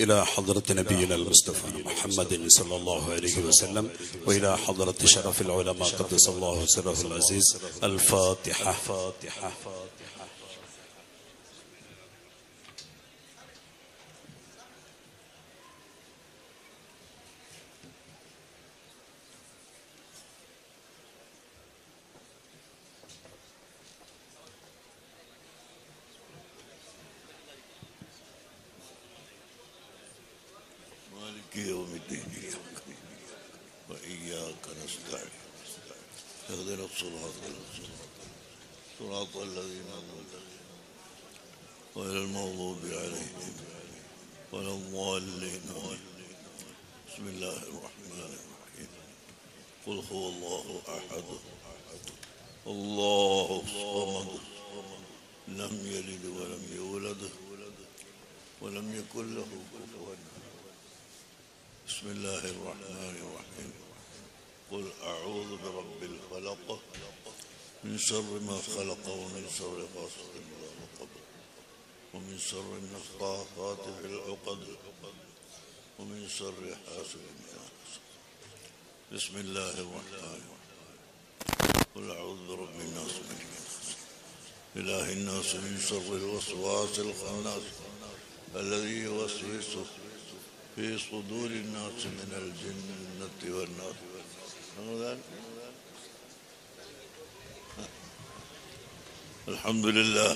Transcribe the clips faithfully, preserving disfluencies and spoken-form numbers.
إلى حضرة نبينا المصطفى محمد صلى الله عليه وسلم وإلى حضرة شرف العلماء قدس الله سره العزيز. الفاتحة. يوم الدين وإياك نستعين اهدنا الصراط صراط الذين أنعمت عليهم غير المغضوب عليهم ولا الضالين. بسم الله الرحمن الرحيم. قل هو الله أحد الله الصمد لم يلد ولم يولد ولم يكن له كفوا. بسم الله الرحمن الرحيم. قل أعوذ برب الفلق من شر ما خلق ومن شر غاسق إذا وقب ومن شر النفاثات في العقد ومن شر حاسد إذا حسد. بسم الله الرحمن الرحيم. قل أعوذ برب الناس ملك الناس إله الناس من شر الوسواس الخناس الذي يوسوس في صدور الناس من الجنة والناس. الحمد لله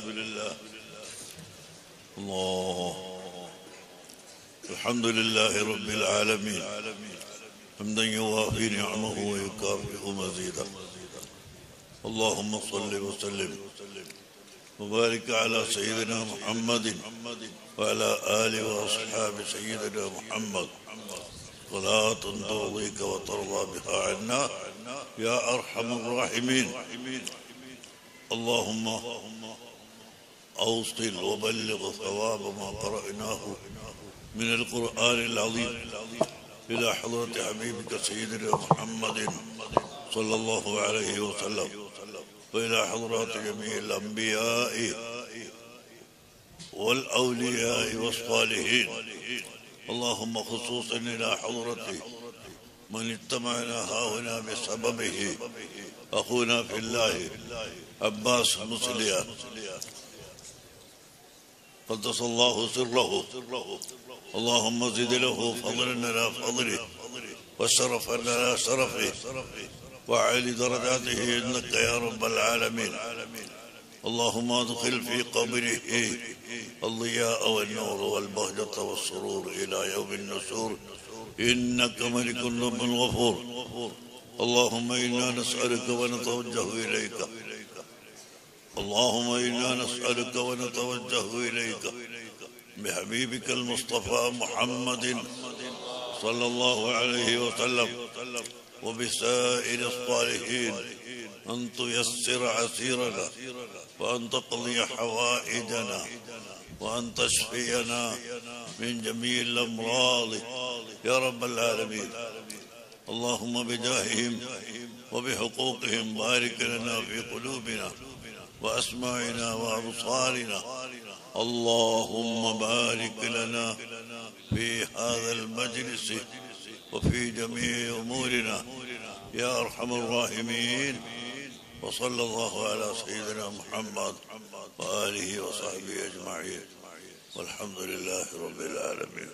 الله الحمد لله رب العالمين حمدا يوافي نعمه ويكافئ مزيدا. اللهم صل وسلم وبارك على سيدنا محمد وعلى آله وأصحاب سيدنا محمد صلاة ترضيك وترضى بها عنا يا أرحم الراحمين. اللهم أوصل وبلغ ثواب ما قرأناه من القرآن العظيم إلى حضرة حبيبك سيدنا محمد صلى الله عليه وسلم وإلى حضرات جميع الأنبياء والأولياء والصالحين. اللهم خصوصا إلى حضرة من اجتمعنا هاهنا بسببه أخونا في الله عباس مسليا قدس الله سره. اللهم زد له فضلا على فضله وشرفا على شرفه وعلي درجاته إنك يا رب العالمين. اللهم ادخل في قبره الضياء والنور والبهجة والسرور إلى يوم النشور إنك ملك رب غفور. اللهم إنا نسألك ونتوجه إليك اللهم إنا نسألك ونتوجه إليك بحبيبك المصطفى محمد صلى الله عليه وسلم وبسائر الصالحين أن تيسر عسيرنا وأن تقضي حوائجنا وأن تشفينا من جميع الأمراض يا رب العالمين. اللهم بجاههم وبحقوقهم بارك لنا في قلوبنا وأسماعنا وأبصارنا. اللهم بارك لنا في هذا المجلس وفي جميع أمورنا يا أرحم الراحمين. وصلى الله على سيدنا محمد وآله وصحبه أجمعين والحمد لله رب العالمين.